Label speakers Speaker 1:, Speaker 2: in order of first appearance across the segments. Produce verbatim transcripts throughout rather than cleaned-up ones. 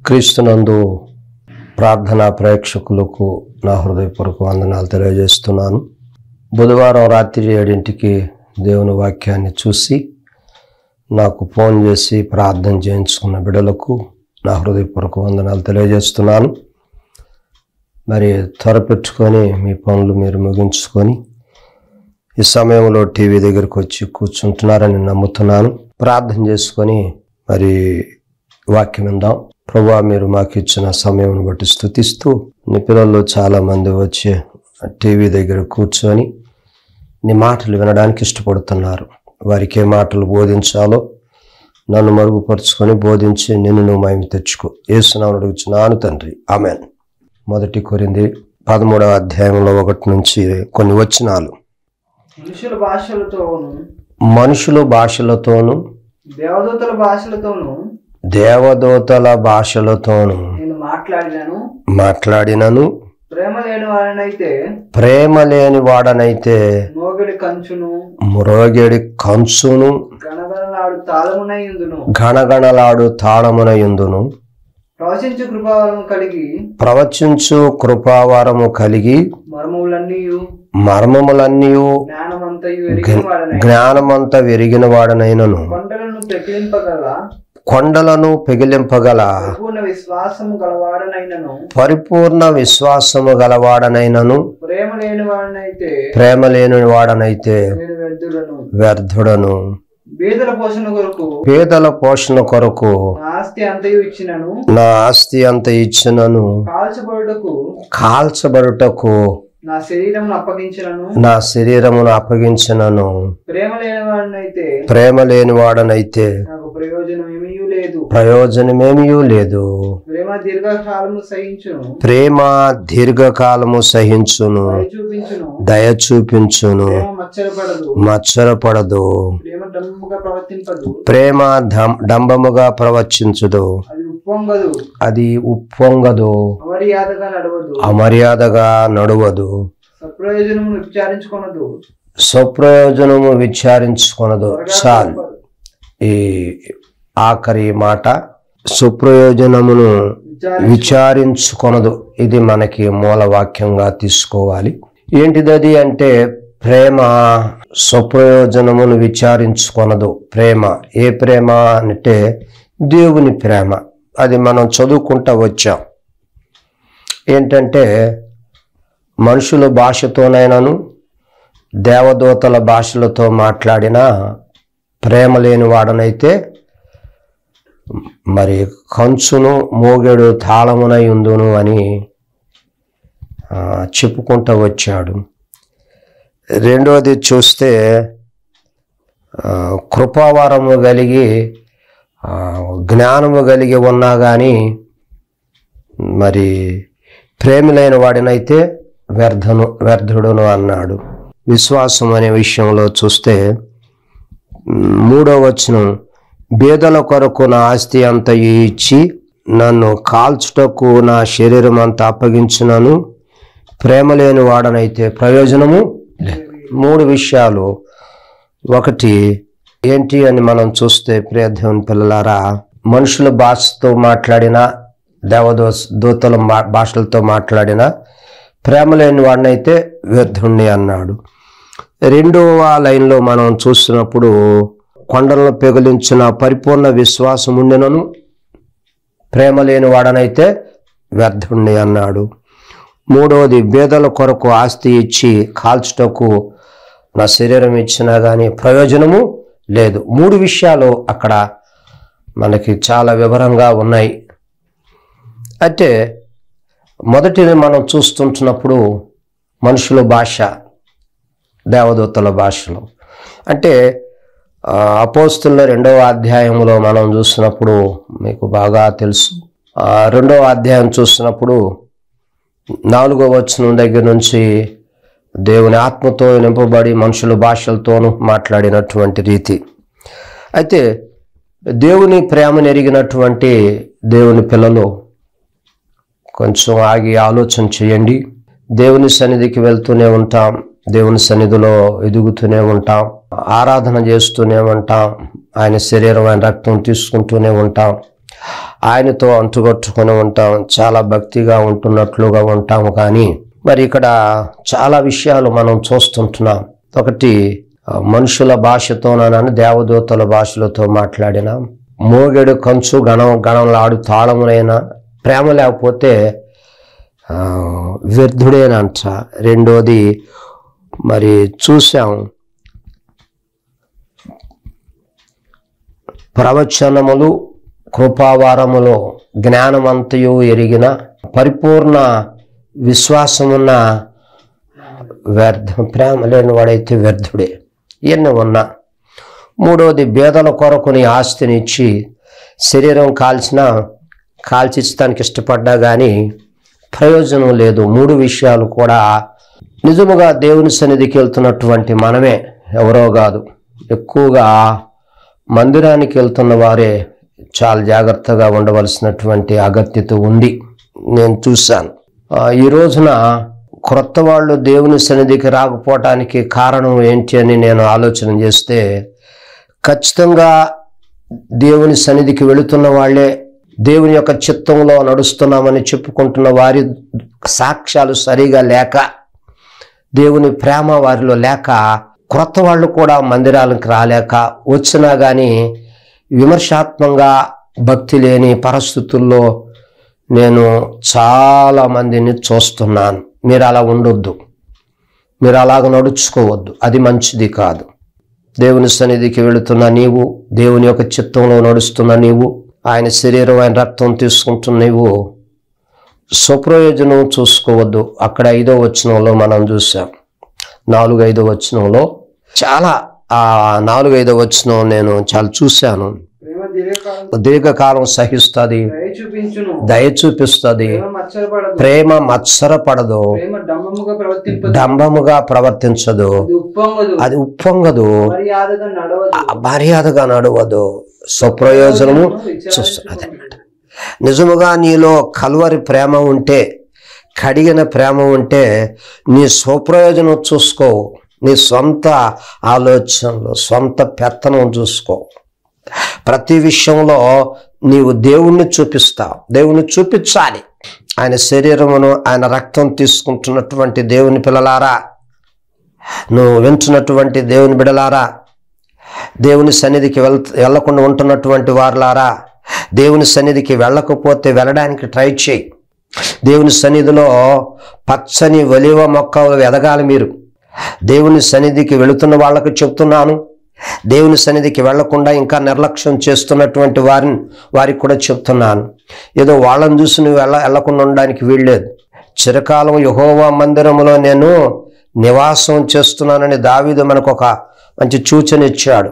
Speaker 1: క్రీస్తునందు ప్రార్థనా ప్రేక్షకులకు నా హృదయపూర్వక వందనాలు తెలియజేస్తున్నాను. బుధవారం రాత్రి ఏడింటికి దేవుని వాక్యాన్ని చూసి నాకు ఫోన్ చేసి ప్రార్థన చేయించుకున్న బిడ్డలకు నా హృదయపూర్వక వందనాలు తెలియజేస్తున్నాను. మరి త్వరపెట్టుకొని మీ పనులు మీరు ముగించుకొని ఈ సమయంలో టీవీ దగ్గరికి వచ్చి కూర్చుంటున్నారని నమ్ముతున్నాను. ప్రార్థన చేసుకొని మరి వాక్యం విందాం. ప్రభువా, మీరు మాకు ఇచ్చిన సమయం బట్టి స్తుతిస్తూ, నీ పిల్లల్లో చాలామంది వచ్చి టీవీ దగ్గర కూర్చొని నీ మాటలు వినడానికి ఇష్టపడుతున్నారు. వారికి ఏ మాటలు బోధించాలో నన్ను మరుగుపరుచుకొని బోధించి నిన్ను నువ్వు మహిమ తెచ్చుకో. యేసునామమున అడుగుచున్నాను తండ్రి, ఆమేన్. మొదటి కొరింథీ పదమూడవ అధ్యాయంలో ఒకటి నుంచి కొన్ని వచనాలు.
Speaker 2: మనుషుల భాషలతోను
Speaker 1: మనుషుల భాషలతోను
Speaker 2: దేవదూతల భాషలతోను
Speaker 1: దేవదూతల భాషలతోను
Speaker 2: నేను మాట్లాడినను
Speaker 1: మాట్లాడినను
Speaker 2: ప్రేమ లేని వాడనైతే
Speaker 1: ప్రేమ లేని వాడనైతే
Speaker 2: మోగడి కంచును
Speaker 1: మ్రోగెడి కంచును
Speaker 2: గణగణలాడు తాళమునయుందును
Speaker 1: గణగణలాడు తాళమునయుందును
Speaker 2: ప్రవచించు కృపావరము కలిగి
Speaker 1: ప్రవచించు కృపావరము కలిగి
Speaker 2: మర్మములన్నీయు
Speaker 1: మర్మములన్నీయు
Speaker 2: జ్ఞానమంతయు ఎరిగిన వాడనై
Speaker 1: జ్ఞానమంత విరిగిన వాడనైనను
Speaker 2: కొండలను పెకిలింపగల
Speaker 1: కొండలను పెగిలింపగల
Speaker 2: పూర్ణ విశ్వాసము గలవాడనైనను
Speaker 1: పరిపూర్ణ విశ్వాసము గలవాడనైనను
Speaker 2: ప్రేమ లేని వాడనైతే
Speaker 1: ప్రేమ లేని వాడనైతే
Speaker 2: నేను వ్యర్థుడను
Speaker 1: వ్యర్థుడను.
Speaker 2: బీదల పోషణ కొరకు
Speaker 1: పేదల పోషణ కొరకు
Speaker 2: నా ఆస్తి అంతయు ఇచ్చినను
Speaker 1: నా ఆస్తి అంత ఇచ్చినను
Speaker 2: కాల్చబడుటకు
Speaker 1: కాల్చబడుటకు
Speaker 2: నా శరీరమును అప్పగించినను
Speaker 1: నా శరీరమును అప్పగించినను
Speaker 2: ప్రేమ లేని వాడనైతే
Speaker 1: ప్రేమ లేని వాడనైతే
Speaker 2: నాకు ప్రయోజనం ఏమీ లేదు.
Speaker 1: ప్రయోజనమేమీ లేదు.
Speaker 2: ప్రేమ దీర్ఘకాలము సహించును,
Speaker 1: ప్రేమ దీర్ఘకాలము సహించును,
Speaker 2: దయ చూపించును,
Speaker 1: దయ చూపించును,
Speaker 2: ప్రేమ మచ్చరపడదు,
Speaker 1: మత్సరపడదు,
Speaker 2: ప్రేమ డంబముగా ప్రవర్తింపదు,
Speaker 1: ప్రేమ డం- డంబముగా ప్రవర్తించదు,
Speaker 2: అది ఉప్పొంగదు,
Speaker 1: అది ఉప్పొంగదు,
Speaker 2: అమర్యాదగా నడవదు,
Speaker 1: అమర్యాదగా నడువదు,
Speaker 2: సప్రయోజనమును విచారించుకొనదు,
Speaker 1: స్వప్రయోజనము విచారించుకొనదు. చాలు. ఈ ఆఖరి మాట సుప్రయోజనమును విచారించుకొనదు, ఇది మనకి మూల వాక్యంగా తీసుకోవాలి. ఏంటిదది అంటే ప్రేమ స్వప్రయోజనమును విచారించుకొనదు. ప్రేమ ఏ ప్రేమ అంటే దేవుని ప్రేమ. అది మనం చదువుకుంటా వచ్చాం. ఏంటంటే మనుషుల భాషతోనైనాను దేవదూతల భాషలతో మాట్లాడిన ప్రేమ లేని వాడనైతే మరి కంచును మోగెడు తాళమునయుందును అని చెప్పుకుంటూ వచ్చాడు. రెండవది చూస్తే కృపావరము కలిగి జ్ఞానము కలిగి ఉన్నా కానీ మరి ప్రేమ లేని వాడినైతే వ్యర్థను వ్యర్థుడును అన్నాడు. విశ్వాసం అనే విషయంలో చూస్తే మూడో వచనం, బీదల కొరకు నా ఆస్తి అంత ఇచ్చి నన్ను కాల్చుటకు నా శరీరం అంతా అప్పగించినను ప్రేమ లేని వాడనైతే ప్రయోజనము లేదు. మూడు విషయాలు. ఒకటి ఏంటి అని మనం చూస్తే ప్రియ దేవుని పిల్లలారా, మనుషుల భాషతో మాట్లాడిన దేవదో దూతల భాషలతో మాట్లాడిన ప్రేమ లేని వాడినైతే వ్యర్థుణ్ణి అన్నాడు. రెండవ లైన్లో మనం చూసినప్పుడు కొండలను పెగిలించిన పరిపూర్ణ విశ్వాసం ఉండినను ప్రేమ లేని వాడనైతే వ్యర్థుణ్ణి అన్నాడు. మూడవది, బేదల కొరకు ఆస్తి ఇచ్చి కాల్చుటకు నా శరీరం ఇచ్చినా కానీ ప్రయోజనము లేదు. మూడు విషయాలు అక్కడ మనకి చాలా వివరంగా ఉన్నాయి. అయితే మొదటిది మనం చూస్తుంటున్నప్పుడు మనుషుల భాష, దేవదూతల భాషలో అంటే అపోస్తుల రెండవ అధ్యాయంలో మనం చూసినప్పుడు మీకు బాగా తెలుసు. రెండవ అధ్యాయం చూసినప్పుడు నాలుగో వచనం దగ్గర నుంచి దేవుని ఆత్మతో నింపబడి మనుషుల భాషలతోనూ మాట్లాడినటువంటి రీతి. అయితే దేవుని ప్రేమను ఎరిగినటువంటి దేవుని పిల్లలు కొంచెం ఆగి ఆలోచన చేయండి. దేవుని సన్నిధికి వెళ్తూనే ఉంటాం, దేవుని సన్నిధిలో ఎదుగుతూనే ఉంటాం, ఆరాధన చేస్తూనే ఉంటాం, ఆయన శరీరం ఆయన రక్తం తీసుకుంటూనే ఉంటాం. ఆయనతో అంటుగొట్టుకొని ఉంటాం, చాలా భక్తిగా ఉంటున్నట్లుగా ఉంటాము. కానీ మరి ఇక్కడ చాలా విషయాలు మనం చూస్తుంటున్నాం. ఒకటి, మనుషుల భాషతోనని దేవదూతల భాషలతో మాట్లాడిన మోగెడు కంచు గణం గణంలాడు తాళమునైనా ప్రేమ లేకపోతే వ్యర్థుడేనంట. రెండోది మరి చూసాం, ప్రవచనములు కృపావారములో జ్ఞానమంతయు ఎరిగిన పరిపూర్ణ విశ్వాసమున్న వ్యర్థ ప్రేమ లేని వాడైతే వ్యర్థుడే. ఇవన్నీ ఉన్నా. మూడోది, బేదల కొరకు నీ ఆస్తినిచ్చి శరీరం కాల్చిన కాల్చిస్తానికి ఇష్టపడ్డా కానీ ప్రయోజనం లేదు. మూడు విషయాలు కూడా నిజముగా దేవుని సన్నిధికి వెళ్తున్నటువంటి మనమే, ఎవరో కాదు. ఎక్కువగా మందిరానికి వెళ్తున్న వారే చాలా జాగ్రత్తగా ఉండవలసినటువంటి అగత్యత ఉంది. నేను చూశాను. ఈ రోజున క్రొత్త వాళ్ళు దేవుని సన్నిధికి రాకపోవటానికి కారణం ఏంటి అని నేను ఆలోచన చేస్తే, ఖచ్చితంగా దేవుని సన్నిధికి వెళుతున్న వాళ్ళే దేవుని యొక్క చిత్తంలో నడుస్తున్నామని చెప్పుకుంటున్న వారి సాక్ష్యాలు సరిగా లేక, దేవుని ప్రేమ వారిలో లేక, క్రొత్త వాళ్ళు కూడా మందిరాలకు రాలేక, వచ్చినా కానీ విమర్శాత్మకంగా భక్తి లేని పరిస్థితుల్లో నేను చాలా మందిని చూస్తున్నాను. మీరు అలా ఉండొద్దు, మీరు అలాగ నడుచుకోవద్దు, అది మంచిది కాదు. దేవుని సన్నిధికి వెళుతున్న నీవు, దేవుని యొక్క చిత్తంలో నడుస్తున్న నీవు, ఆయన శరీరం ఆయన రక్తం తీసుకుంటున్న నీవు స్వప్రయోజనం చూసుకోవద్దు. అక్కడ ఐదో వచనంలో మనం చూసాం, నాలుగు ఐదో వచనంలో చాలా ఆ నాలుగు ఐదో వచనం నేను చాలా చూశాను. దీర్ఘకాలం సహిస్తుంది, దయ చూపిస్తుంది, ప్రేమ మత్సరపడదు, డంబముగా ప్రవర్తించదు, అది ఉప్పొంగదు, మర్యాదగా నడవదు, స్వప్రయోజనము చూస్తుంది. నిజముగా నీలో కల్వరి ప్రేమ ఉంటే, కడిగిన ప్రేమ ఉంటే, నీ స్వప్రయోజనం చూసుకో. నీ సొంత ఆలోచనలు, సొంత పెత్తనం చూసుకో. ప్రతి విషయంలో నీవు దేవుణ్ణి చూపిస్తావు, దేవుణ్ణి చూపించాలి. ఆయన శరీరమును, ఆయన రక్తం తీసుకుంటున్నటువంటి దేవుని పిల్లలారా, నువ్వు వింటున్నటువంటి దేవుని బిడలారా, దేవుని సన్నిధికి వెళ్ వెళ్ళకుండా ఉంటున్నటువంటి వారులారా, దేవుని సన్నిధికి వెళ్ళకపోతే వెళ్ళడానికి ట్రై చేయి. దేవుని సన్నిధిలో పచ్చని ఒలివ మొక్కలు ఎదగాలి. మీరు దేవుని సన్నిధికి వెళుతున్న వాళ్ళకు చెప్తున్నాను, దేవుని సన్నిధికి వెళ్లకుండా ఇంకా నిర్లక్ష్యం చేస్తున్నటువంటి వారిని వారికి కూడా చెప్తున్నాను. ఏదో వాళ్ళని చూసి నువ్వు వెళ్ళ వెళ్ళకుండా ఉండడానికి వీల్లేదు. చిరకాలం యెహోవా మందిరములో నేను నివాసం చేస్తున్నానని దావీదు మనకు ఒక మంచి సూచన ఇచ్చాడు.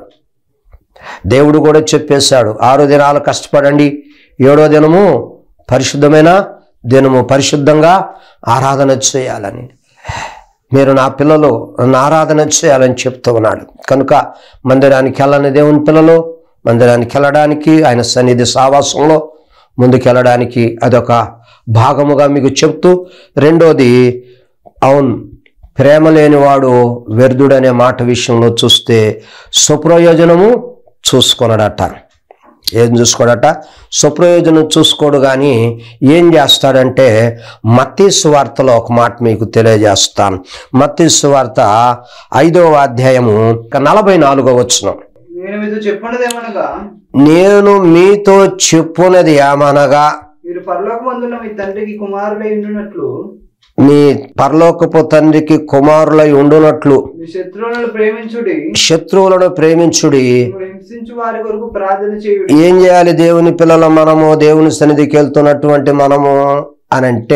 Speaker 1: దేవుడు కూడా చెప్పేశాడు, ఆరు దినాలు కష్టపడండి, ఏడో దినము పరిశుద్ధమైన దినము, పరిశుద్ధంగా ఆరాధన చేయాలని. మీరు నా పిల్లలు నన్ను ఆరాధన చేయాలని చెప్తూ ఉన్నాడు. కనుక మందిరానికి వెళ్ళని దేవుని పిల్లలు మందిరానికి వెళ్ళడానికి, ఆయన సన్నిధి సావాసంలో ముందుకెళ్ళడానికి అదొక భాగముగా మీకు చెప్తూ, రెండోది, అవును ప్రేమ లేనివాడు వ్యర్థుడనే మాట విషయంలో చూస్తే స్వప్రయోజనము చూసుకొనడట. ఏం చూసుకోడట? స్వప్రయోజనం చూసుకోడు. కానీ ఏం చేస్తాడంటే, మత్తయి సువార్తలో ఒక మాట మీకు తెలియజేస్తాను. మత్తయి సువార్త ఐదవ అధ్యాయము నలభై నాలుగో వచనం.
Speaker 2: నేను మీతో చెప్పున్నదేమనగా
Speaker 1: నేను మీతో చెప్పున్నది ఏమనగా
Speaker 2: మీరు పరలోకమందున్న మీ తండ్రికి కుమారులై ఉండునట్లు
Speaker 1: నీ పరలోకపు తండ్రికి కుమారులై ఉండునట్లు
Speaker 2: మీ శత్రువులను ప్రేమించుడి
Speaker 1: శత్రువులను ప్రేమించుడి
Speaker 2: హింసించు వారి కొరకు ప్రార్థన చేయుడి.
Speaker 1: ఏం చేయాలి దేవుని పిల్లలు మనము, దేవుని సన్నిధికి వెళ్తున్నటువంటి మనము అని అంటే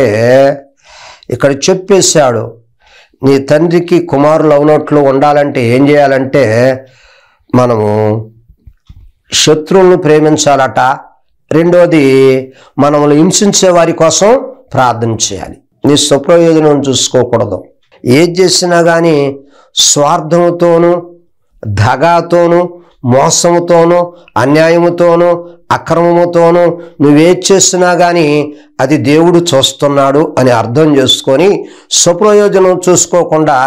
Speaker 1: ఇక్కడ చెప్పేశాడు. నీ తండ్రికి కుమారులు అవునట్లు ఉండాలంటే ఏం చేయాలంటే మనము శత్రువులను ప్రేమించాలట. రెండోది, మనల్ని హింసించే వారి కోసం ప్రార్థన చేయాలి. నీ స్వప్రయోజనం చూసుకోకూడదు. ఏది చేసినా కానీ స్వార్థముతోనూ దగాతోనూ మోసముతోనూ అన్యాయముతోనూ అక్రమముతోనూ నువ్వేది చేసినా కానీ అది దేవుడు చూస్తున్నాడు అని అర్థం చేసుకొని స్వప్రయోజనం చూసుకోకుండా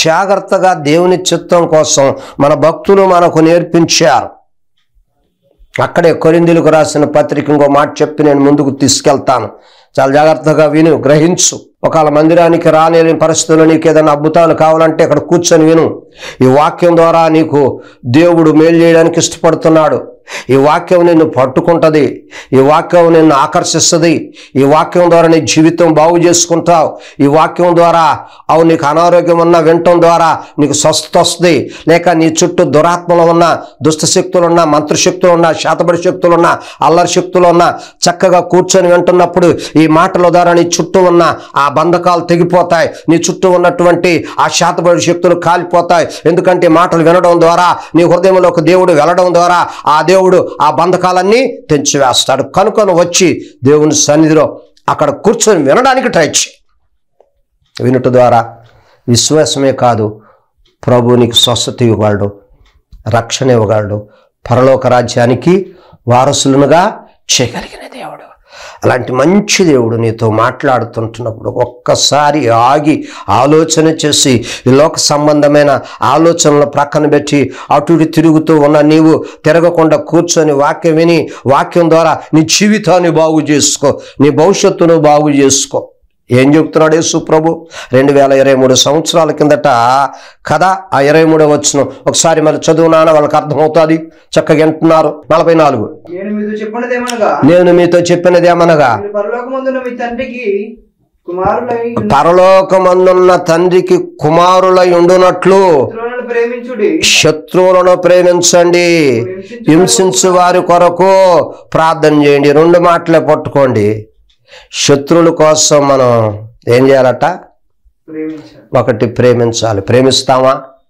Speaker 1: జాగ్రత్తగా దేవుని చిత్తం కోసం మన భక్తులు మనకు నేర్పించారు. అక్కడే కొరింథీయులకు రాసిన పత్రిక ఇంకో మాట చెప్పి నేను ముందుకు తీసుకెళ్తాను. చాలా జాగ్రత్తగా విను, గ్రహించు. ఒకవేళ మందిరానికి రాలేని పరిస్థితుల్లో నీకు ఏదైనా అద్భుతాలు కావాలంటే అక్కడ కూర్చొని విను. ఈ వాక్యం ద్వారా నీకు దేవుడు మేలు చేయడానికి ఇష్టపడుతున్నాడు. ఈ వాక్యం నిన్ను పట్టుకుంటుంది, ఈ వాక్యం నిన్ను ఆకర్షిస్తుంది. ఈ వాక్యం ద్వారా నీ జీవితం బాగు చేసుకుంటావు. ఈ వాక్యం ద్వారా అవు నీకు అనారోగ్యం ఉన్న వినటం ద్వారా నీకు స్వస్థత వస్తుంది. లేక నీ చుట్టూ దురాత్మలు ఉన్న, దుష్టశక్తులు ఉన్న, మంత్రశక్తులు ఉన్న, శాతబడి శక్తులు ఉన్న, అల్లరి శక్తులు ఉన్న చక్కగా కూర్చొని వింటున్నప్పుడు ఈ మాటల ద్వారా నీ చుట్టూ ఉన్న ఆ బంధకాలు తెగిపోతాయి. నీ చుట్టూ ఉన్నటువంటి ఆ శాతబడి శక్తులు కాలిపోతాయి. ఎందుకంటే మాటలు వినడం ద్వారా నీ హృదయంలోకి దేవుడు వెళ్ళడం ద్వారా ఆ దేవుడు ఆ బంధకాలన్నీ తెంచివేస్తాడు. కనుకొని వచ్చి దేవుని సన్నిధిలో అక్కడ కూర్చొని వినడానికి ట్రై చేయి. వినుట ద్వారా విశ్వాసమే కాదు, ప్రభు నీకు స్వస్థత ఇవ్వగలడు, రక్షణ ఇవ్వగలడు, పరలోక రాజ్యానికి వారసులునుగా చేయగలిగిన దేవుడు. అలాంటి మంచి దేవుడు నీతో మాట్లాడుతుంటున్నప్పుడు ఒక్కసారి ఆగి ఆలోచన చేసి ఈ లోక సంబంధమైన ఆలోచనలు ప్రక్కన పెట్టి అటు ఇటు తిరుగుతూ ఉన్న నీవు తిరగకుండా కూర్చొని వాక్యం విని వాక్యం ద్వారా నీ జీవితాన్ని బాగు చేసుకో, నీ భవిష్యత్తును బాగు చేసుకో. ఏం చెప్తున్నాడు యేసు ప్రభు? రెండు వేల ఇరవై మూడు సంవత్సరాల కిందట కదా ఆ ఇరవై మూడో వచ్చిన ఒకసారి మరి చదువునాన వాళ్ళకి అర్థమవుతుంది. చక్కగా వింటున్నారు. నలభై నాలుగు
Speaker 2: నేను మీతో చెప్పినదేమనగా
Speaker 1: నేను మీతో చెప్పినదేమనగా
Speaker 2: పరలోకమందున్న మీ తండ్రికి కుమారులై
Speaker 1: పరలోకమందున్న తండ్రికి కుమారులై ఉండునట్లు
Speaker 2: శత్రువులను ప్రేమించుడి,
Speaker 1: శత్రువులను ప్రేమించండి, హింసించు వారి కొరకు ప్రార్థన చేయండి. రెండు మాటలే పట్టుకోండి. శత్రువుల కోసం మనం ఏం చేయాలట?
Speaker 2: ప్రేమించాలి.
Speaker 1: ఒకటి ప్రేమించాలి. ప్రేమిస్తామా?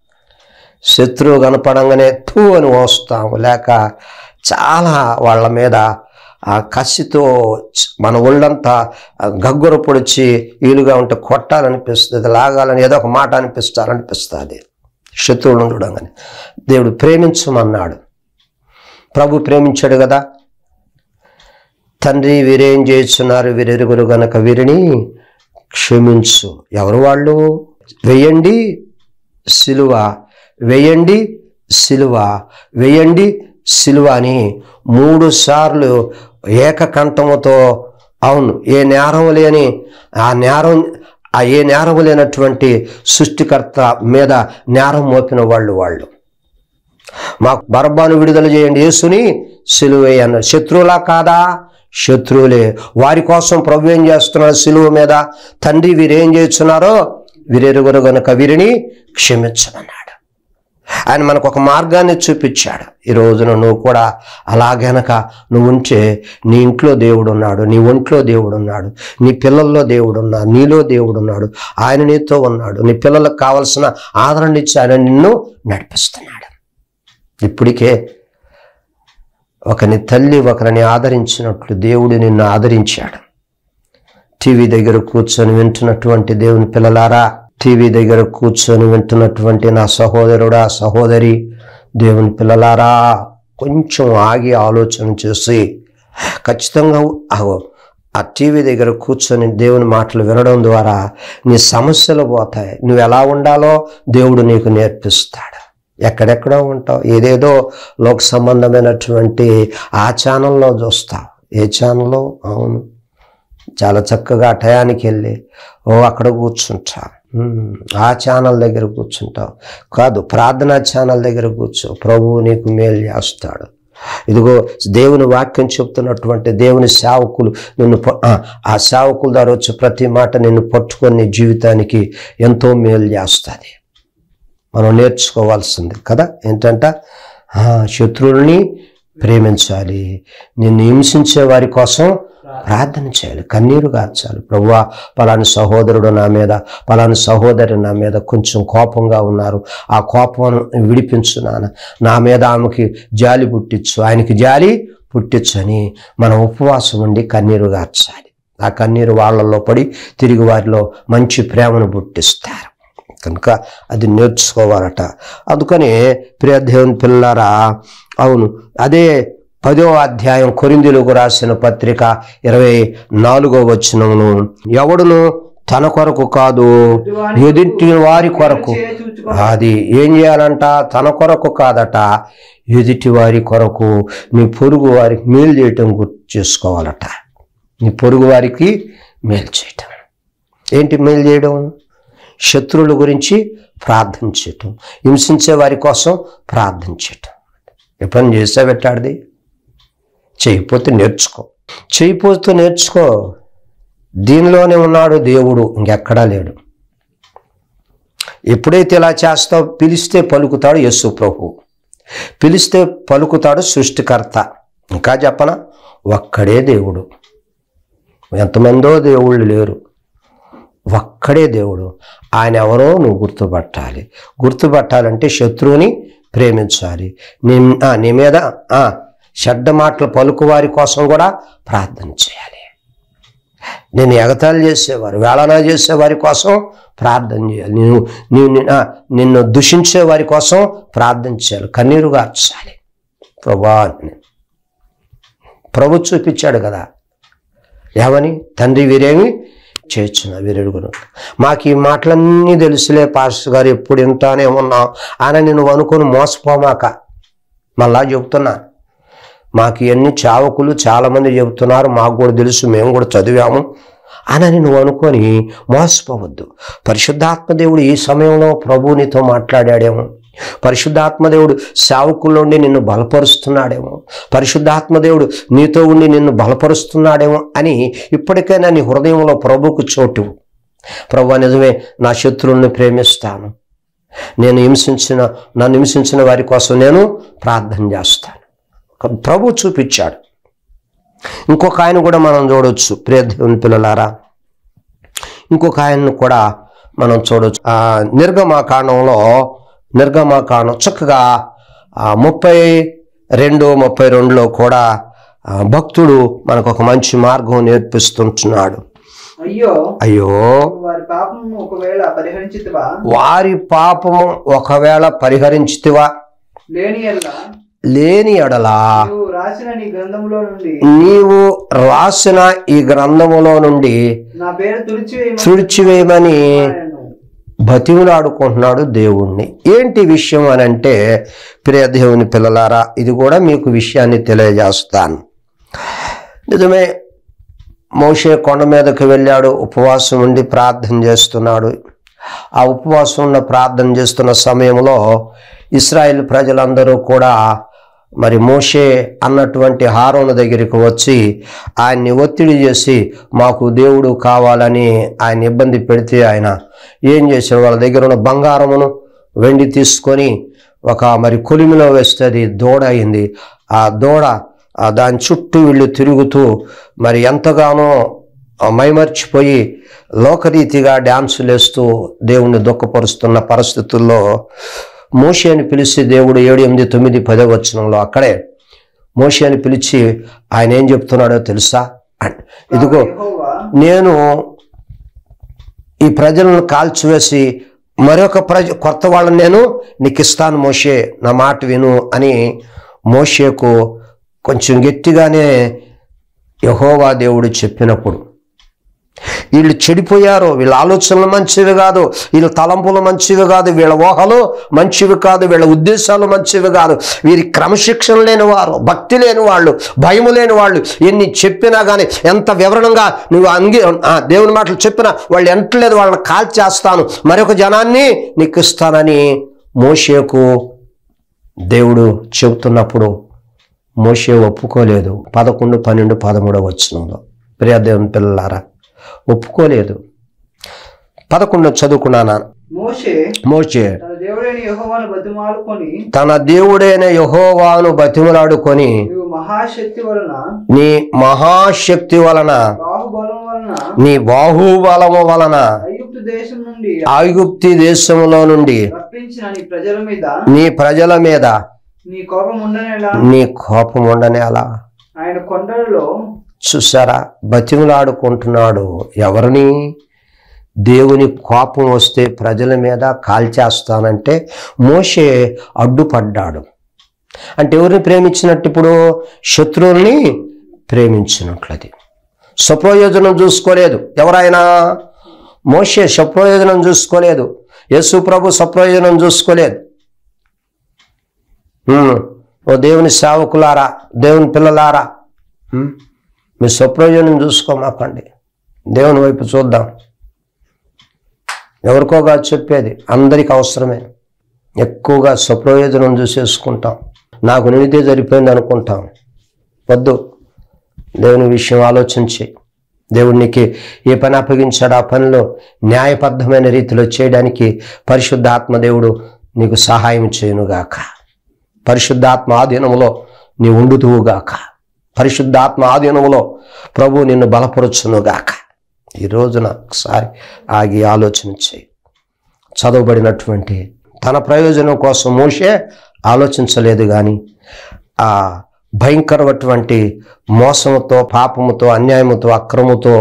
Speaker 1: శత్రువు కనపడంగానే తూ అని వస్తాము, లేక చాలా వాళ్ళ మీద ఆ కసితో మన ఒళ్ళంతా గగ్గుర పొడిచి ఈలుగా ఉంటే కొట్టాలనిపిస్తుంది, లాగాలని ఏదో ఒక మాట అనిపిస్తారనిపిస్తుంది శత్రువులను చూడంగానే. దేవుడు ప్రేమించమన్నాడు. ప్రభు ప్రేమించాడు కదా. తండ్రి వీరేం చేస్తున్నారు, వీరెరుగురు గనక వీరిని క్షమించు. ఎవరు వాళ్ళు? వేయండి సిలువ, వేయండి సిలువ, వేయండి సిలువ అని మూడు సార్లు ఏకకంఠముతో, అవును, ఏ నేరం లేని ఆ నేరం ఆ ఏ నేరం లేనటువంటి సృష్టికర్త మీద నేరం మోపిన వాళ్ళు వాళ్ళు మాకు బరబ్బాను విడుదల చేయండి, యేసుని సిలువే అన్నారు. శత్రువులా కాదా? శత్రువులే. వారి కోసం ప్రభు ఏం చేస్తున్నాడు సిలువ మీద? తండ్రి వీరేం చేస్తున్నారో వీరెరుగురు గనుక వీరిని క్షమించమన్నాడు. ఆయన మనకు ఒక మార్గాన్ని చూపించాడు. ఈ రోజున నువ్వు కూడా అలాగనక నువ్వు ఉంటే నీ ఇంట్లో దేవుడు ఉన్నాడు, నీ ఒంట్లో దేవుడు ఉన్నాడు, నీ పిల్లల్లో దేవుడు ఉన్నాడు, నీలో దేవుడు ఉన్నాడు, ఆయన నీతో ఉన్నాడు. నీ పిల్లలకు కావలసిన ఆదరణ ఇచ్చి ఆయన నిన్ను నడిపిస్తున్నాడు. ఇప్పటికే ఒకని తల్లి ఒకరిని ఆదరించినట్లు దేవుడు నిన్ను ఆదరించాడు. టీవీ దగ్గర కూర్చొని వింటున్నటువంటి దేవుని పిల్లలారా, టీవీ దగ్గర కూర్చొని వింటున్నటువంటి నా సహోదరుడా సహోదరి, దేవుని పిల్లలారా, కొంచెం ఆగి ఆలోచన చేసి ఖచ్చితంగా ఆ టీవీ దగ్గర కూర్చొని దేవుని మాటలు వినడం ద్వారా నీ సమస్యలు పోతాయి. నువ్వు ఎలా ఉండాలో దేవుడు నీకు నేర్పిస్తాడు. ఎక్కడెక్కడో ఉంటావు, ఏదేదో లోక సంబంధమైనటువంటి ఆ ఛానల్లో చూస్తావు. ఏ ఛానల్లో? అవును, చాలా చక్కగా టయానికి వెళ్ళి ఓ అక్కడ కూర్చుంటావు, ఆ ఛానల్ దగ్గర కూర్చుంటావు. కాదు, ప్రార్థనా ఛానల్ దగ్గర కూర్చో, ప్రభువు నీకు మేలు చేస్తాడు. ఇదిగో దేవుని వాక్యం చెప్తున్నటువంటి దేవుని సేవకులు నిన్ను ఆ సేవకుల ద్వారా వచ్చే ప్రతి మాట నిన్ను పట్టుకొని నీ జీవితానికి ఎంతో మేలు చేస్తుంది. మనం నేర్చుకోవాల్సింది కదా ఏంటంట? శత్రువుల్ని ప్రేమించాలి, నిన్ను హింసించే వారి కోసం ప్రార్థన చేయాలి, కన్నీరు గార్చాలి. ప్రభువా, పలాని సహోదరుడు నా మీద, పలాని సహోదరి నా మీద కొంచెం కోపంగా ఉన్నారు, ఆ కోపం విడిపించు నాన్న, నా మీద ఆమెకి జాలి పుట్టించు, ఆయనకి జాలి పుట్టించు అని మనం ఉపవాసం ఉండి కన్నీరు గార్చాలి. ఆ కన్నీరు వాళ్ళల్లో పడి తిరిగి వారిలో మంచి ప్రేమను పుట్టిస్తారు. కనుక అది నేర్చుకోవాలట. అందుకని ప్రియ దేవుని పిల్లలారా, అవును, అదే పదో అధ్యాయం కొరింథీయులకు రాసిన పత్రిక ఇరవై నాలుగో వచనమును, ఎవడును తన కొరకు కాదు, ఎదుటి వారి కొరకు. అది ఏం చేయాలంట? తన కొరకు కాదట, ఎదుటి వారి కొరకు, నీ పొరుగు వారికి మేలు చేయటం గుర్తు చేసుకోవాలట. నీ పొరుగు వారికి మేలు చేయటం. ఏంటి మేలు చేయడం? శత్రువుల గురించి ప్రార్థన చేయటం, హింసించే వారి కోసం ప్రార్థన చేయటం. ఎప్పుడైనా చేసా పెట్టాడిది? చేయకపోతే నేర్చుకో, చేయకపోతే నేర్చుకో. దీనిలోనే ఉన్నాడు దేవుడు, ఇంకెక్కడా లేడు. ఎప్పుడైతే ఇలా చేస్తావు, పిలిస్తే పలుకుతాడు యేసు ప్రభు, పిలిస్తే పలుకుతాడు సృష్టికర్త. ఇంకా చెప్పనా? ఒక్కడే దేవుడు. ఎంతమందో దేవుళ్ళు లేరు, ఒక్కడే దేవుడు. ఆయన ఎవరో నువ్వు గుర్తుపట్టాలి. గుర్తుపట్టాలంటే శత్రువుని ప్రేమించాలి. నీ నీ మీద చెడ్డ మాటలు పలుకు వారి కోసం కూడా ప్రార్థన చేయాలి. నేను ఎగతాళి చేసేవారు, వేళనా చేసేవారి కోసం ప్రార్థన చేయాలి. నేను నేను నిన్ను దూషించే వారి కోసం ప్రార్థన చేయాలి, కన్నీరు గార్చాలి. ప్రభా ప్రభు చూపించాడు కదా, ఏమని? తండ్రి వీరేమి చేర్చున్నా వీరెడుగును. మాకు ఈ మాటలన్నీ తెలుసులే పాస్టర్ గారు, ఎప్పుడు ఇంతానే ఉన్నాం అని నేను అనుకుని మోసపోమాక. మళ్ళా చెబుతున్నా, మాకు ఇవన్నీ చావకులు చాలామంది చెబుతున్నారు, మాకు కూడా తెలుసు, మేము కూడా చదివాము అని నువ్వు అనుకొని మోసపోవద్దు. పరిశుద్ధాత్మదేవుడు ఈ సమయంలో ప్రభువు నీతో మాట్లాడాడేమో, పరిశుద్ధాత్మదేవుడు సేవకుల్లో ఉండి నిన్ను బలపరుస్తున్నాడేమో, పరిశుద్ధాత్మదేవుడు నీతో ఉండి నిన్ను బలపరుస్తున్నాడేమో అని ఇప్పటికైనా నీ హృదయంలో ప్రభువుకు చోటు. ప్రభు నిజమే, నా శత్రువుల్ని ప్రేమిస్తాను, నేను హింసించిన నన్ను హింసించిన వారి కోసం నేను ప్రార్థన చేస్తాను. ప్రభు చూపించాడు. ఇంకొక ఆయన కూడా మనం చూడవచ్చు, ప్రియ దేవుని పిల్లలారా, ఇంకొక ఆయన్ని కూడా మనం చూడవచ్చు. ఆ నిర్గమాకాండంలో నిర్గమాకాండం చక్కగా ముప్పై రెండు ముప్పై రెండులో కూడా భక్తుడు మనకు ఒక మంచి మార్గం నేర్పిస్తుంటున్నాడు.
Speaker 2: అయ్యో
Speaker 1: అయ్యో
Speaker 2: వారి పాపము ఒకవేళ పరిహరించితివా
Speaker 1: వారి పాపము ఒకవేళ పరిహరించితివా
Speaker 2: లేని ఎడల
Speaker 1: లేని ఎడలా
Speaker 2: నీవు రాసిన నీ గ్రంథములో నుండి
Speaker 1: నీవు రాసిన ఈ గ్రంథములో నుండి
Speaker 2: నా పేరు తుడిచివేయమని
Speaker 1: తుడిచివేయమని బతిమలాడుకుంటున్నాడు దేవుణ్ణి. ఏంటి విషయం అని అంటే, ప్రియ దేవుని పిల్లలారా, ఇది కూడా మీకు విషయాన్ని తెలియజేస్తాను. నిజమే, మోషే కొండ మీదకి వెళ్ళాడు, ఉపవాసం ఉండి ప్రార్థన చేస్తున్నాడు. ఆ ఉపవాసం ఉన్న ప్రార్థన చేస్తున్న సమయంలో ఇశ్రాయేల్ ప్రజలందరూ కూడా మరి మోషే అన్నటువంటి హారోను దగ్గరికి వచ్చి ఆయన్ని ఒత్తిడి చేసి మాకు దేవుడు కావాలని ఆయన ఇబ్బంది పెడితే ఆయన ఏం చేశాడు? వాళ్ళ దగ్గర ఉన్న బంగారమును వెండి తీసుకొని ఒక మరి కొలిమిలో వేస్తే అది దూడ అయింది. ఆ దూడ దాని చుట్టూ వీళ్ళు తిరుగుతూ మరి ఎంతగానో మైమర్చిపోయి లోకరీతిగా డ్యాన్సులు వేస్తూ దేవుణ్ణి దుఃఖపరుస్తున్న పరిస్థితుల్లో మోషేని పిలిచి దేవుడు ఏడు ఎనిమిది తొమ్మిది పదో వచనంలో అక్కడే మోషేని పిలిచి ఆయన ఏం చెప్తున్నాడో తెలుసా? ఇదిగో నేను ఈ ప్రజలను కాల్చివేసి మరొక ప్రజ కొత్త వాళ్ళని నేను నీకు ఇస్తాను మోషే, నా మాట విను అని మోషేకు కొంచెం గట్టిగానే యెహోవా దేవుడు చెప్పినప్పుడు, వీళ్ళు చెడిపోయారు, వీళ్ళ ఆలోచనలు మంచివి కాదు, వీళ్ళ తలంపులు మంచివి కాదు, వీళ్ళ ఊహలు మంచివి కాదు, వీళ్ళ ఉద్దేశాలు మంచివి కాదు, వీరి క్రమశిక్షణ లేని వారు, భక్తి లేని వాళ్ళు, భయము లేని వాళ్ళు, ఎన్ని చెప్పినా కానీ ఎంత వివరణంగా నువ్వు అంగి దేవుని మాటలు చెప్పినా వాళ్ళు ఎంటలేదు, వాళ్ళని కాల్చేస్తాను, మరొక జనాన్ని నీకు ఇస్తానని మోషేకు దేవుడు చెబుతున్నప్పుడు మోషే ఒప్పుకోలేదు. పదకొండు పన్నెండు పదమూడవ వచనంలో ప్రియ దేవుని పిల్లలారా ఒప్పుకోలేదు. పదకొండు చదువుకున్నాను.
Speaker 2: మోషే
Speaker 1: మోషే
Speaker 2: తన దేవుడైన యెహోవాను బతిమాలుకొని
Speaker 1: తన దేవుడైన యెహోవాను బతిమలాడుకొని
Speaker 2: నీవు మహాశక్తి వలన
Speaker 1: నీ మహాశక్తి వలన
Speaker 2: బాహుబలం వలన
Speaker 1: నీ బాహుబలము వలన
Speaker 2: ఐగుప్తు దేశం నుండి
Speaker 1: ఐగుప్తి దేశంలో నుండి
Speaker 2: రప్పించిన నీ ప్రజల మీద
Speaker 1: నీ ప్రజల మీద
Speaker 2: నీ కోపం ఉండనేలా
Speaker 1: నీ కోపం ఉండనేలా.
Speaker 2: ఆయన కొండలలో
Speaker 1: చూసారా, బతిమలాడుకుంటున్నాడు. ఎవరిని? దేవుని కోపం వస్తే ప్రజల మీద కాల్చేస్తానంటే మోషే అడ్డుపడ్డాడు. అంటే ఎవరిని ప్రేమించినట్టు? ఇప్పుడు శత్రువుల్ని ప్రేమించినట్లది. స్వప్రయోజనం చూసుకోలేదు. ఎవరైనా మోషే స్వప్రయోజనం చూసుకోలేదు, యేసు ప్రభు స్వప్రయోజనం చూసుకోలేదు. ఓ దేవుని సేవకులారా, దేవుని పిల్లలారా, మీ స్వప్రయోజనం చూసుకోమాకండి, దేవుని వైపు చూద్దాం. ఎవరికోగా చెప్పేది అందరికి అవసరమే. ఎక్కువగా స్వప్రయోజనం చూసేసుకుంటాం, నాకు నిండితే సరిపోయింది అనుకుంటాం. వద్దు, దేవుని విషయం ఆలోచించి దేవుడు నీకు ఏ పని అప్పగించాడు ఆ పనిలో న్యాయబద్ధమైన రీతిలో చేయడానికి పరిశుద్ధాత్మ దేవుడు నీకు సహాయం చేయునుగాక. పరిశుద్ధాత్మ ఆధీనములో నీ ఉండుతువుగాక. పరిశుద్ధాత్మ ఆధీనములో ప్రభు నిన్ను బలపరచునుగాక. ఈ రోజున ఒకసారి ఆగి ఆలోచన చేయి. చదవబడినటువంటి తన ప్రయోజనం కోసం మోషే ఆలోచించలేదు, కానీ ఆ భయంకరమైనటువంటి మోసముతో, పాపముతో, అన్యాయముతో, అక్రముతో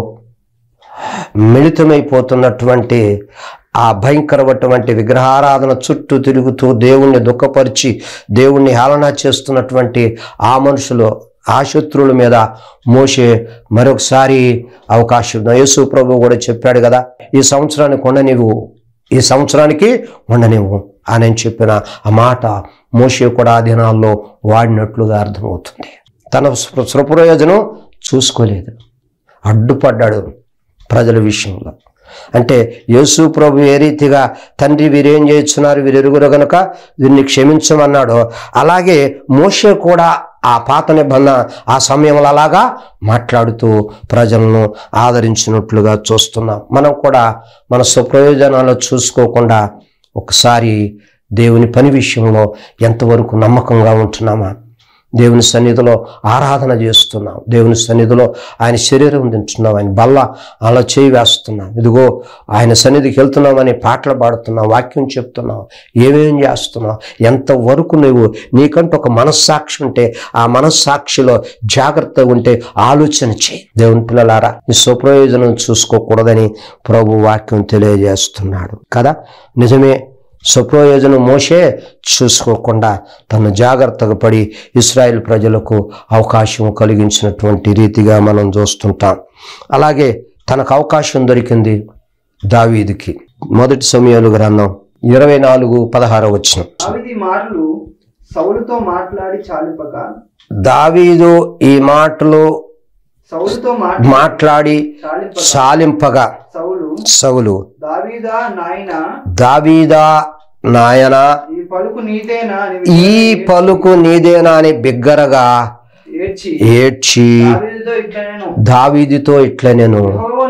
Speaker 1: మిళితమైపోతున్నటువంటి ఆ భయంకరమైనటువంటి విగ్రహారాధన చుట్టూ తిరుగుతూ దేవుణ్ణి దుఃఖపరిచి దేవుణ్ణి హేళన చేస్తున్నటువంటి ఆ మనుషులు, ఆ శత్రువుల మీద మోషే మరొకసారి అవకాశం. యేసు ప్రభు కూడా చెప్పాడు కదా, ఈ సంవత్సరానికి ఉండనివ్వు, ఈ సంవత్సరానికి ఉండనివ్వు అని చెప్పిన ఆ మాట మోషే కూడా ఆ దినాల్లో వాడినట్లుగా అర్థమవుతుంది. తన స్వప్రయోజనం చూసుకోలేదు, అడ్డుపడ్డాడు ప్రజల విషయంలో. అంటే యేసు ప్రభు ఏ రీతిగా తండ్రి వీరేం చేస్తున్నారు, వీరు ఎరుగురు గనుక వీరిని క్షమించమన్నాడో, అలాగే మోషే కూడా ఆ పాత నిబంధన ఆ సమయంలో అలాగా మాట్లాడుతూ ప్రజలను ఆదరించినట్లుగా చూస్తున్నాం. మనం కూడా మన స్వప్రయోజనాలు చూసుకోకుండా ఒకసారి దేవుని పని విషయంలో ఎంతవరకు నమ్మకంగా ఉంటున్నామా? దేవుని సన్నిధిలో ఆరాధన చేస్తున్నాం, దేవుని సన్నిధిలో ఆయన శరీరం తింటున్నాం, ఆయన బల్ల అలా చేయి వేస్తున్నాం, ఇదిగో ఆయన సన్నిధికి వెళ్తున్నామని పాటలు పాడుతున్నాం, వాక్యం చెప్తున్నాం, ఏమేం చేస్తున్నాం, ఎంతవరకు నువ్వు నీకంటూ ఒక మనస్సాక్షి ఉంటే ఆ మనస్సాక్షిలో జాగ్రత్తగా ఉంటే ఆలోచన చేయి. దేవుని పిల్లలారా, నీ స్వప్రయోజనం చూసుకోకూడదని ప్రభు వాక్యం తెలియజేస్తున్నాడు కదా. నిజమే, స్వప్రయోజనం మోషే చూసుకోకుండా తను జాగ్రత్తగా పడి ఇశ్రాయేల్ ప్రజలకు అవకాశం కలిగించినటువంటి రీతిగా మనం చూస్తుంటాం. అలాగే తనకు అవకాశం దొరికింది దావీదుకి. మొదటి సమూయేలు గ్రంథం ఇరవై నాలుగు పదహారు వచనం.
Speaker 2: సౌలుతో మాట్లాడి చాలింపక
Speaker 1: దావీదు ఈ మాటలు మాట్లాడి చాలింపగా సౌలు దావీదా నాయనా ఈ పలుకు నీదేనా అని బిగ్గరగా ఏడ్చి దావీదుతో ఇట్లా నేను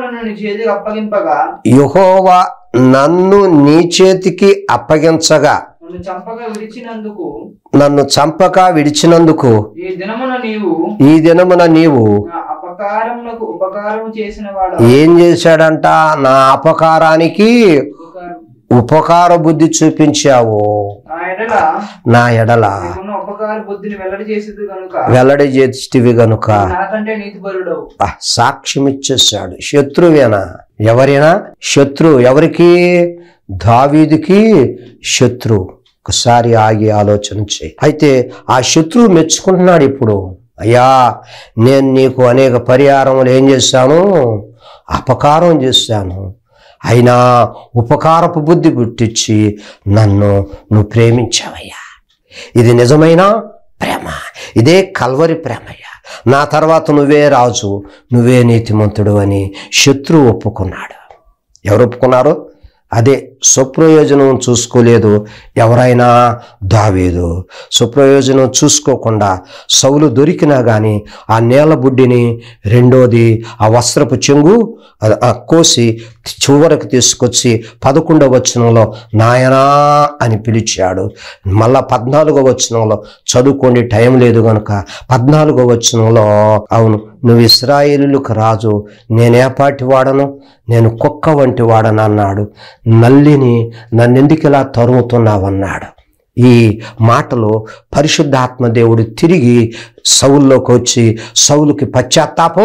Speaker 1: యెహోవా నన్ను నీ చేతికి అప్పగించగా నన్ను చంపక విడిచినందుకు ఈ దినమున నీవు ఏం చేశాడంట? నా అపకారానికి ఉపకార బుద్ధి చూపించావు, నా ఎడల వెల్లడి చేతివి గనుక సాక్ష్యం ఇచ్చేసాడు. శత్రువేనా? ఎవరైనా శత్రు. ఎవరికి? దావీదుకి శత్రు. ఒకసారి ఆగి ఆలోచన చేయి. అయితే ఆ శత్రువు మెచ్చుకుంటున్నాడు ఇప్పుడు. అయ్యా, నేను నీకు అనేక పరిహారములు ఏం చేశాను? అపకారం చేశాను, అయినా ఉపకారపు బుద్ధి పుట్టించి నన్ను నువ్వు ప్రేమించావయ్యా. ఇది నిజమైన ప్రేమ, ఇదే కల్వరి ప్రేమయ్యా. నా తర్వాత నువ్వే రాజు, నువ్వే నీతిమంతుడు అని శత్రువు ఒప్పుకున్నాడు. ఎవరు ఒప్పుకున్నారు? అదే స్వప్రయోజనం చూసుకోలేదు ఎవరైనా దావీదు. స్వప్రయోజనం చూసుకోకుండా సౌలు దొరికినా కానీ ఆ నేల బుడ్డిని, రెండోది ఆ వస్త్రపు చెంగు కోసి చివరకు తీసుకొచ్చి పదకొండవ వచనంలో నాయనా అని పిలిచాడు. మళ్ళా పద్నాలుగో వచనంలో చదువుకోండి, టైం లేదు కనుక పద్నాలుగో వచనంలో అవును నువ్వు ఇశ్రాయేలులకు రాజు, నేనేపాటి వాడను, నేను కుక్క వంటి వాడను అన్నాడు. నల్లిని నన్నెందుకు ఇలా తరుముతున్నావన్నాడు. ఈ మాటలో పరిశుద్ధాత్మ దేవుడు తిరిగి సౌల్లోకి వచ్చి సౌలుకి పశ్చాత్తాపం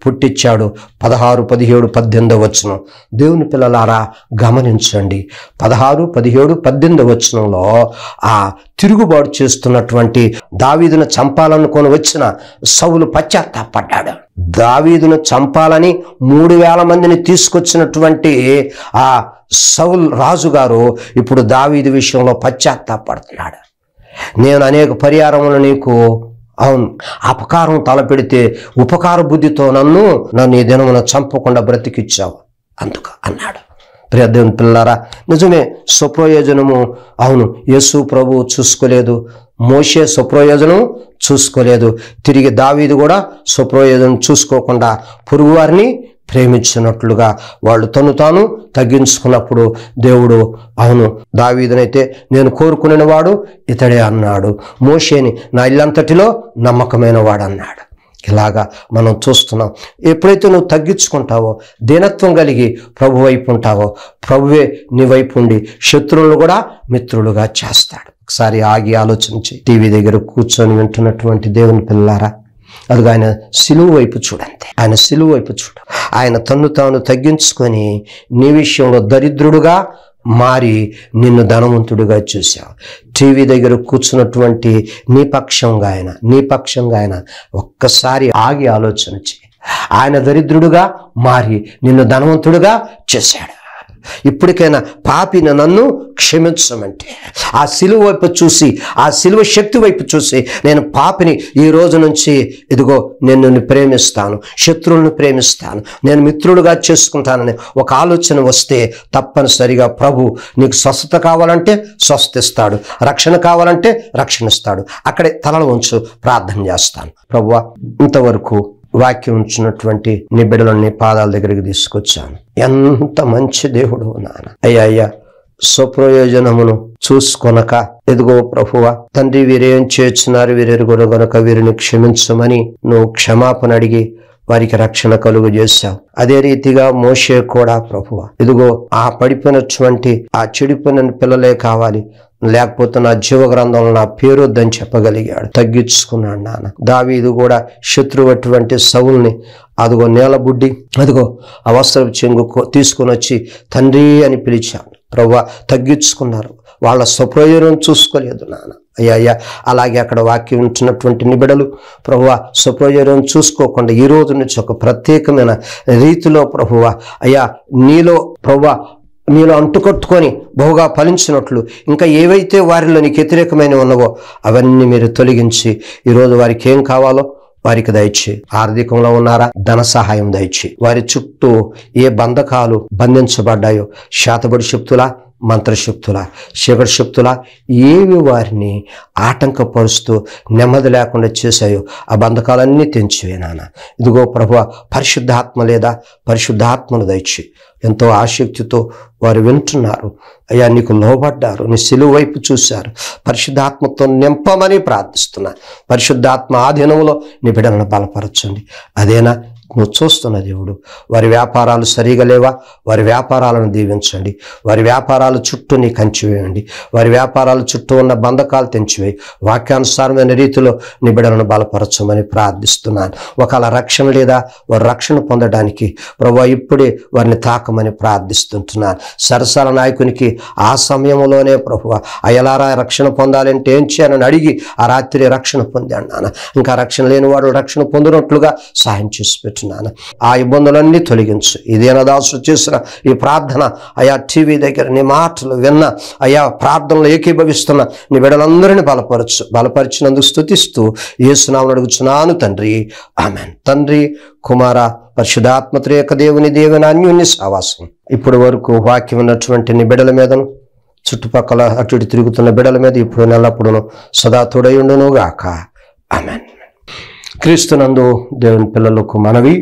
Speaker 1: పుట్టించాడు. పదహారు పదిహేడు పద్దెనిమిది వచనం దేవుని పిల్లలారా గమనించండి. పదహారు పదిహేడు పద్దెనిమిది వచనంలో ఆ తిరుగుబాటు చేస్తున్నటువంటి దావీదును చంపాలనుకొని వచ్చిన సౌలు పశ్చాత్తాపడ్డాడు. దావీదును చంపాలని మూడు వేల మందిని తీసుకొచ్చినటువంటి ఆ సౌల్ రాజుగారు ఇప్పుడు దావీదు విషయంలో పశ్చాత్తాపడుతున్నాడు. నేను అనేక పరిహారములు నీకు అవును అపకారం తలపెడితే ఉపకార బుద్ధితో నన్ను నన్ను ఈ దినమున చంపకుండా బ్రతికిచ్చావు అందుకు అన్నాడు. ప్రియ దేవుని పిల్లారా, నిజమే స్వప్రయోజనము అవును యేసు ప్రభువు చూసుకోలేదు, మోషే స్వప్రయోజనం చూసుకోలేదు. తిరిగి దావీదు కూడా స్వప్రయోజనం చూసుకోకుండా పొరుగువారిని ప్రేమించినట్లుగా వాళ్ళు తను తాను తగ్గించుకున్నప్పుడు దేవుడు అవును దావీదునైతే నేను కోరుకునే వాడు ఇతడే అన్నాడు, మోషేని నా ఇల్లంతటిలో నమ్మకమైన వాడు అన్నాడు. ఇలాగా మనం చూస్తున్నాం. ఎప్పుడైతే నువ్వు తగ్గించుకుంటావో, దీనత్వం కలిగి ప్రభు వైపు ఉంటావో, ప్రభువే నీ వైపు ఉండి శత్రువులను కూడా మిత్రులుగా చేస్తాడు. ఒకసారి ఆగి ఆలోచించి టీవీ దగ్గర కూర్చొని వింటున్నటువంటి దేవుని పిల్లారా, అదిగో ఆయన సిలువు వైపు చూడంతే, ఆయన సిలువు వైపు చూడు. ఆయన తన్ను తాను తగ్గించుకొని నీ విషయంలో దరిద్రుడుగా మారి నిన్ను ధనవంతుడిగా చూశావు. టీవీ దగ్గర కూర్చున్నటువంటి నీ పక్షంగా ఆయన నీ పక్షంగా ఆయన ఒక్కసారి ఆగి ఆలోచన చేయి. ఆయన దరిద్రుడుగా మారి నిన్ను ధనవంతుడుగా చేశాడు. ఇప్పటికైనా పాపిని నన్ను క్షమించమంటే ఆ సిలువ వైపు చూసి, ఆ సిలువ శక్తి వైపు చూసి, నేను పాపిని ఈ రోజు నుంచి ఇదిగో నేను నిన్ను ప్రేమిస్తాను, శత్రువులను ప్రేమిస్తాను, నేను మిత్రుడుగా చేసుకుంటానని ఒక ఆలోచన వస్తే తప్పనిసరిగా ప్రభు నీకు స్వస్థత కావాలంటే స్వస్థ ఇస్తాడు, రక్షణ కావాలంటే రక్షణ ఇస్తాడు. అక్కడే తలలు ఉంచు, ప్రార్థన చేస్తాను. ప్రభువా, ఇంతవరకు వాక్యం ఉంచినటువంటి నీ బిడ్డలను నీ పాదాల దగ్గరికి తీసుకొచ్చాను. ఎంత మంచి దేవుడు నాన్న. అయ్యా అయ్యా స్వప్రయోజనమును చూసుకొనక ఎదుగో ప్రభువా తండ్రి వీరేం చేస్తున్నారు వీరెరుగురు గనుక వీరిని క్షమించమని నువ్వు క్షమాపణ అడిగి వారికి రక్షణ కలుగు చేశావు. అదే రీతిగా మోషే కూడా ప్రభువా ఇదిగో ఆ పడిపోయినటువంటి ఆ చెడిపోయిన పిల్లలే కావాలి, లేకపోతే నా జీవ గ్రంథంలో నా పేరు వద్దని చెప్పగలిగాడు, తగ్గించుకున్నాడు నాన్న. దావీదు కూడా శత్రువు అటువంటి సౌల్ని అదిగో నేలబుడ్డి అదిగో అవసరం చెంగు తీసుకుని వచ్చి తండ్రి అని పిలిచాను. ప్రభువా తగ్గించుకున్నారు, వాళ్ళ స్వప్రయోజనం చూసుకోలేదు నాన్న. అయ్యా అయ్యా అలాగే అక్కడ వాక్యం ఉంటున్నటువంటి నిబిడలు ప్రభువా స్వప్రయోజనం చూసుకోకుండా ఈ రోజు నుంచి ఒక ప్రత్యేకమైన రీతిలో ప్రభువా అయ్యా నీలో ప్రభువా నీలో అంటుకట్టుకొని బహుగా ఫలించినట్లు ఇంకా ఏవైతే వారిలో నీకు వ్యతిరేకమైన ఉన్నవో అవన్నీ మీరు తొలగించి ఈరోజు వారికి ఏం కావాలో వారికి దయచేయి. ఆర్థికంలో ఉన్నారా, ధన సహాయం దయచేయి. వారి చుట్టూ ఏ బంధకాలు బంధించబడ్డాయో, శాతబడి శక్తులా, మంత్రశక్తుల, శిఖర శక్తుల ఏవి వారిని ఆటంకపరుస్తూ నెమ్మది లేకుండా చేశాయో ఆ బంధకాలన్నీ తెంచివే నాన్న. ఇదిగో ప్రభువా పరిశుద్ధాత్మ లేదా పరిశుద్ధాత్మను దయచి ఎంతో ఆసక్తితో వారు వింటున్నారు. అయ్యా నీకు లోబడ్డారు, నీ సిలువ వైపు చూశారు. పరిశుద్ధాత్మతో నింపమని ప్రార్థిస్తున్నా. పరిశుద్ధాత్మ ఆధీనంలో నీ బిడ్డలను బలపరచండి. అదేనా నువ్వు చూస్తున్న దేవుడు. వారి వ్యాపారాలు సరిగా లేవా, వారి వ్యాపారాలను దీవించండి. వారి వ్యాపారాల చుట్టూ నీ కంచి వేయండి. వారి వ్యాపారాల చుట్టూ ఉన్న బంధకాలు తెంచివేయి. వాక్యానుసారమైన రీతిలో నీ బిడ్డలను బలపరచమని ప్రార్థిస్తున్నాను. ఒకవేళ రక్షణ లేదా వారు రక్షణ పొందడానికి ప్రభువా ఇప్పుడే వారిని తాకమని ప్రార్థిస్తుంటున్నాను. సరసల నాయకునికి ఆ సమయంలోనే ప్రభువా అయలారా రక్షణ పొందాలంటే ఏం చేయాలని అడిగి ఆ రాత్రి రక్షణ పొందాను నాన్న. ఇంకా రక్షణ లేని వాడు రక్షణ పొందినట్లుగా సహాయం చేసి పెట్టు నాన్న. ఆ ఇబ్బందులన్నీ తొలగించు. ఇదేనా దాసు చేసిన ఈ ప్రార్థన అయా టీవీ దగ్గర నీ మాటలు విన్న అయా ప్రార్థనలు ఏకీభవిస్తున్న నీ బిడ్డలందరినీ బలపరచు. బలపరిచినందుకు స్తుతిస్తూ యేసునామమున అడుగుచున్నాను తండ్రి, ఆమేన్. తండ్రి కుమార పరిశుద్ధాత్మ త్రియక దేవుని దేవుని అన్యోన్య సహవాసం ఇప్పుడు వరకు వాక్యం ఉన్నటువంటి నీ బిడ్డల మీదను చుట్టుపక్కల అటు ఇటు తిరుగుతున్న బిడ్డల మీద ఇప్పుడు నెల్లప్పుడును సదా తోడయుండును గాక, ఆమేన్. క్రీస్తునందు దేవుని పిల్లలకు మనవి,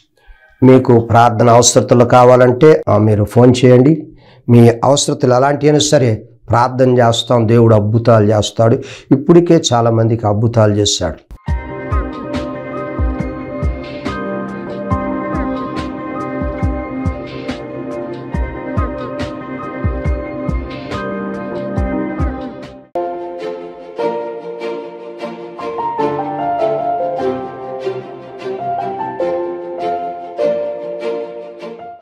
Speaker 1: మీకు ప్రార్థన అవసరతలు కావాలంటే మీరు ఫోన్ చేయండి. మీ అవసరతలు ఎలాంటి అయినా సరే ప్రార్థన చేస్తాం. దేవుడు అద్భుతాలు చేస్తాడు. ఇప్పటికే చాలామందికి అద్భుతాలు చేశాడు.